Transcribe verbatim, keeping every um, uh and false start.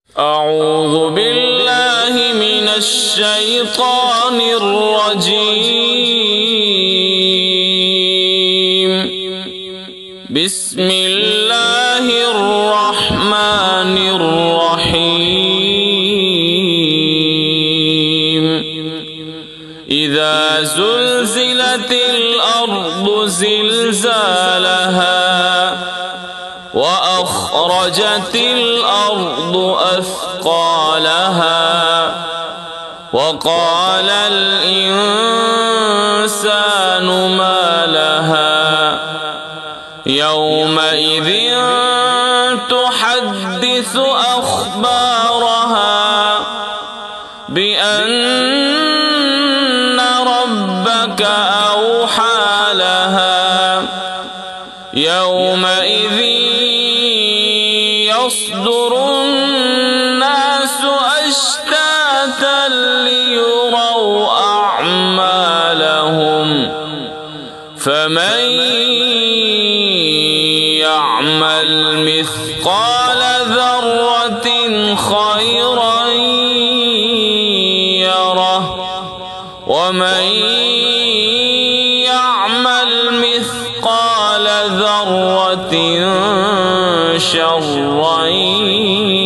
أعوذ بالله من الشيطان الرجيم. بسم الله الرحمن الرحيم. إذا زلزلت الأرض زلزالها وأخرجت الأرض أثقالها وقال الإنسان ما لها يومئذ تحدث أخبارها بأن ربك أوحى لها يومئذ يصدر الناس أشتاتا ليروا أعمالهم فمن يعمل مثقال ذرة خيرا يره ومن يعمل مثقال ذرة شرا